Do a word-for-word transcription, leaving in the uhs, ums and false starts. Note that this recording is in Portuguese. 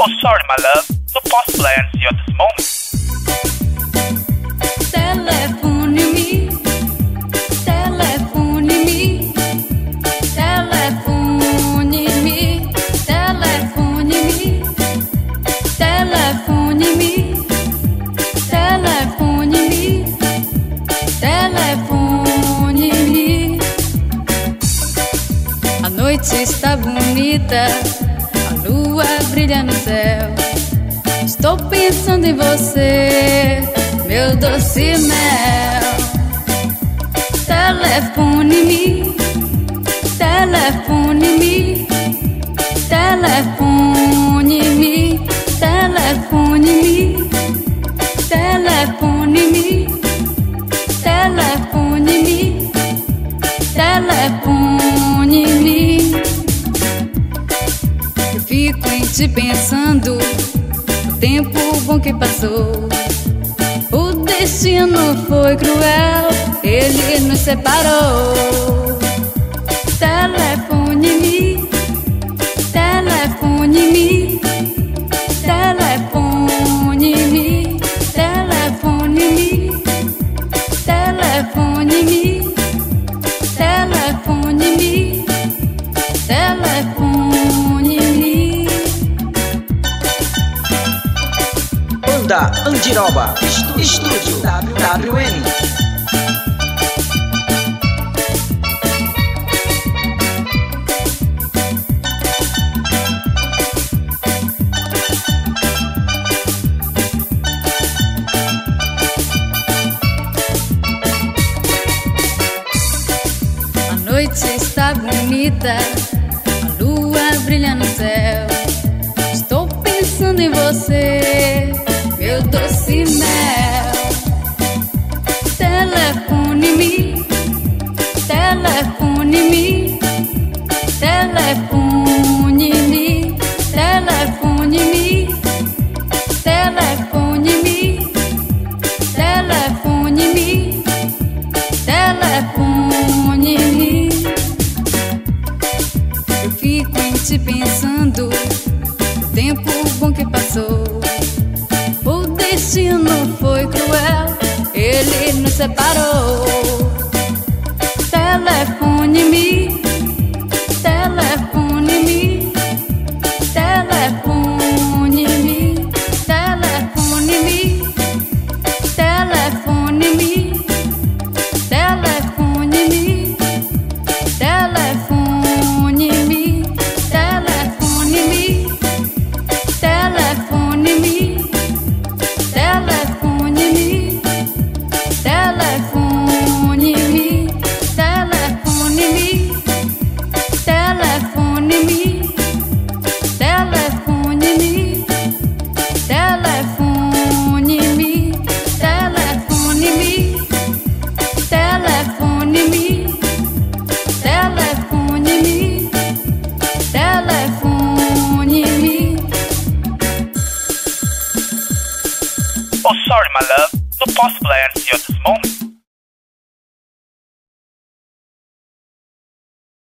Oh, sorry, my love. Não posso play you at this moment. Telefone-me, telefone-me, telefone-me, telefone-me, telefone-me, telefone-me, telefone-me. A noite está bonita, a lua brilha no céu. Estou pensando em você, meu doce mel. Telefone-me, telefone-me, telefone-me, telefone-me, telefone-me, telefone-me, telefone-me. Eu fico em ti pensando, tempo bom que passou. O destino foi cruel, ele nos separou. Telefone-me, telefone-me, telefone-me, telefone-me, telefone-me, telefone-me, telefone-me. Da Andiroba Estúdio W N. A noite está bonita, a lua brilha no céu. Estou pensando em você, meu doce mel. Telefone-me, telefone-me, telefone-me, telefone-me, telefone-me, telefone-me, telefone-me. Eu fico em ti pensando, o tempo bom que passou. O destino foi cruel, ele nos separou. Telefone-me, telefone-me, telefone-me, telefone-me, telefone-me, telefone-me, telefone-me, telefone-me, telefone-me. Telefone-me, telefone-me, telefone-me, telefone-me, telefone-me, telefone-me, telefone-me, telefone-me, telefone-me, telefone-me. Oh, sorry, my love. Não posso play you at this moment.